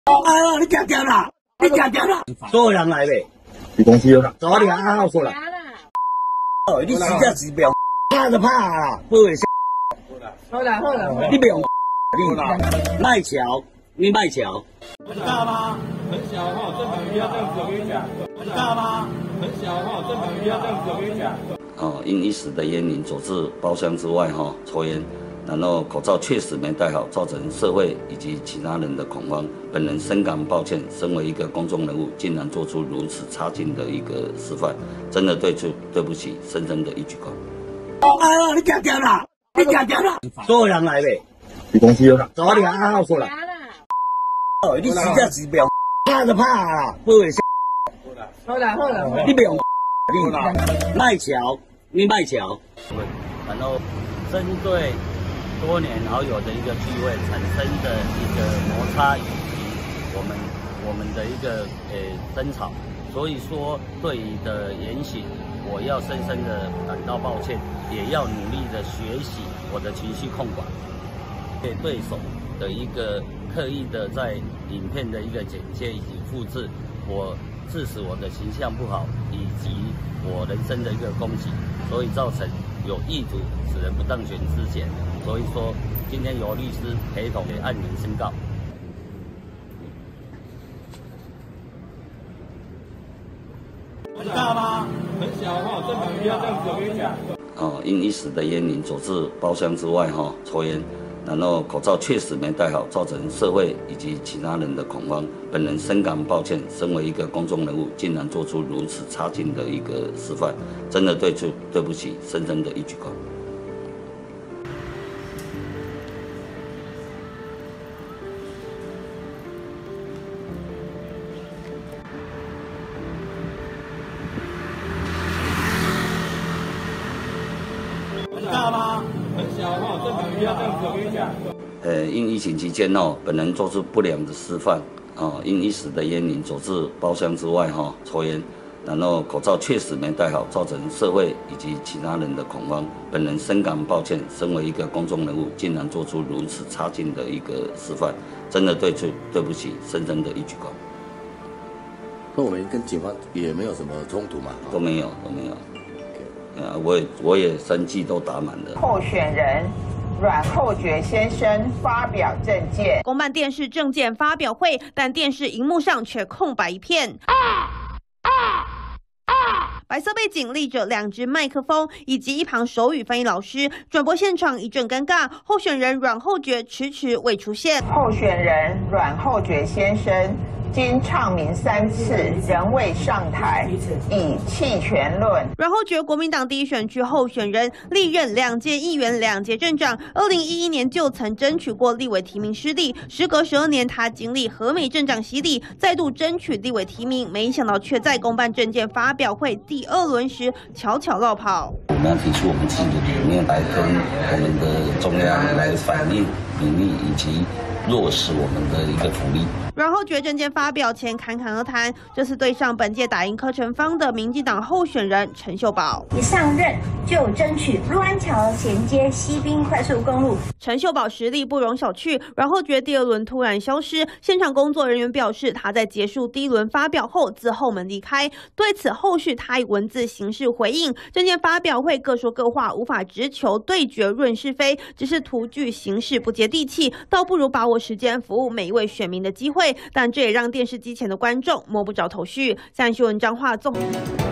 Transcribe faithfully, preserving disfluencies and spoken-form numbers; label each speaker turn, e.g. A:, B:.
A: 哎呀，你行行啦，你行行啦，所有人来呗。
B: 你公司啦，
A: 走啊，你按号说了。哦，你实在是不要，怕就怕啦，不会想。
C: 好啦好啦，
A: 你不用，你卖桥，你卖桥。
D: 很大吗？很小哈，正常不要这样子，我跟你讲。很大吗？很小哈，正常不要这样子，我跟你讲。
E: 哦，因一时的烟瘾走至包厢之外哈、哦、抽烟，然后口罩确实没戴好，造成社会以及其他人的恐慌。本人深感抱歉，身为一个公众人物，竟然做出如此差劲的一个示范，真的对出对不起，深深的一鞠躬。
A: 哎呀，你行行啦，你行行啦，所有人来呗。
B: 你公司啦，
A: 走啊，你按号说了。哦，你实在是不要，怕就怕啦，不会想。
C: 好啦好啦，
A: 你不用，你卖桥，你卖桥。
E: 然后针对多年好友的一个聚会产生的一个摩擦以及我们我们的一个呃争吵，所以说对于的言行，我要深深的感到抱歉，也要努力的学习我的情绪控管。对对手的一个刻意的在影片的一个剪接以及复制，我致使我的形象不好，以及我人生的一个攻击，所以造成有意图使人不当选之嫌。所以说，今天由律师陪同也按名申告。
D: 很大吗？很小哈，正常不要这样子，我跟你讲。
E: 哦，因一时的烟瘾走至包厢之外哈、哦、抽烟，然后口罩确实没戴好，造成社会以及其他人的恐慌。本人深感抱歉，身为一个公众人物，竟然做出如此差劲的一个示范，真的对出对不起，深深的一鞠躬。
D: 很大吗？很小哈，正常不要这样子，我跟你讲。
E: 呃，因疫情期间哦，本人做出不良的示范啊，因一时的烟瘾走至包厢之外哈、哦、抽烟，然后口罩确实没戴好，造成社会以及其他人的恐慌。本人深感抱歉，身为一个公众人物，竟然做出如此差劲的一个示范，真的对出对不起，深深的一鞠躬。
B: 那我们跟警方也没有什么冲突嘛？
E: 都没有，都没有。啊，我也我也三剂都打满了。
F: 候选人阮厚觉先生发表政见，
G: 公办电视政见发表会，但电视荧幕上却空白一片。啊啊啊！白色背景立着两只麦克风，以及一旁手语翻译老师。转播现场一阵尴尬，候选人阮厚觉迟迟未出现。
F: 候选人阮厚觉先生经唱名三次，仍未上台，以弃权论。
G: 阮厚觉国民党第一选区候选人，历任两届议员、两届镇长。二零一一年就曾争取过立委提名失利，时隔十二年，他经历和美镇长洗礼，再度争取立委提名，没想到却在公办政见发表会第二轮时悄悄落跑。
E: 我们要提出我们自己的理念来跟我们的中央来反映民意以及落实我们的一个福利。
G: 阮厚觉政见发表前侃侃而谈，这次对上本届打赢柯成芳的民进党候选人陈秀宝，
H: 一上任就争取陆安桥衔接西滨快速公路。
G: 陈秀宝实力不容小觑，阮厚觉第二轮突然消失，现场工作人员表示，他在结束第一轮发表后自后门离开。对此，后续他以文字形式回应，政见发表会各说各话，无法直球对决论是非，只是图具形式不接地气，倒不如把握时间服务每一位选民的机会。但这也让电视机前的观众摸不着头绪。三新闻彰化综合。